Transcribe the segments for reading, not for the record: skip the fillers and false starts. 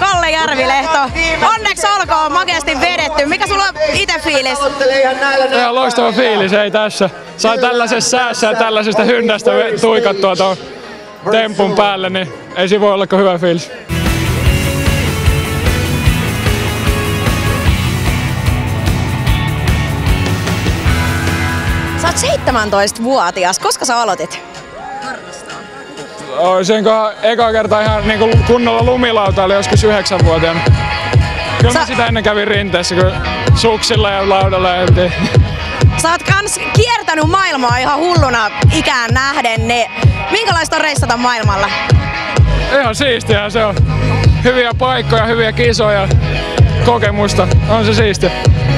Kalle Järvilehto. Onneksi olkoon, makeasti vedetty. Mikä sulla on ite fiilis? Ihan loistava fiilis, ei tässä. Sai tällaisessa säässä ja tällaisesta hyndästä tuikattua tuon tempun päälle, niin ei siinä voi olla kuin hyvä fiilis. Sä oot 17-vuotias. Koska sä aloitit? Olisinko eka kertaa ihan niinku kunnolla lumilautailu joskus 9-vuotiaana. Kyllä mä sitä ennen kävin rinteessä, kun suksilla ja laudalla eltiin. Sä oot kans kiertänyt maailmaa ihan hulluna ikään nähden, niin minkälaista on reissata maailmalla? Ihan siistiä se on. Hyviä paikkoja, hyviä kisoja, kokemusta. On se siistiä.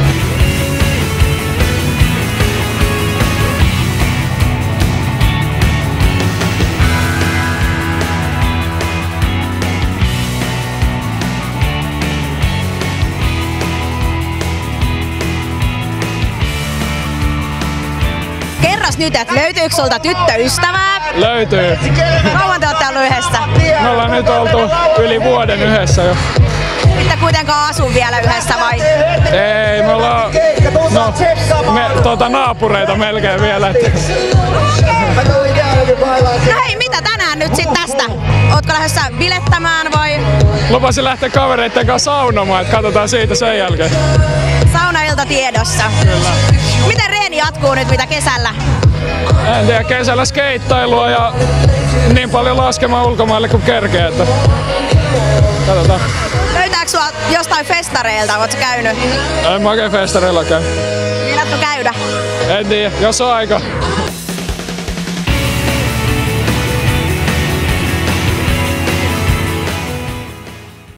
Kerras nyt, että löytyykö sulta tyttöystävää? Löytyy. Kauan te ootte ollut yhdessä? Me ollaan nyt oltu yli vuoden yhdessä jo. Ette kuitenkaan asu vielä yhdessä vai? Ei, me ollaan naapureita melkein vielä. No hei, mitä tänään nyt sit tästä? Ootko lähdössä bilettämään vai? Lupasin lähteä kavereitten kanssa saunomaan, että katsotaan siitä sen jälkeen. Saunailta tiedossa. Kyllä. Miten reeni jatkuu nyt mitä kesällä? En tiedä, kesällä skeittailua ja niin paljon laskemaan ulkomaille kuin kerkee, että katsotaan. Löytääkö sua jostain festareilta? Ootko käynyt? En mä oikein festareilla käy. Viilatko käydä? En tiedä, jos on aika.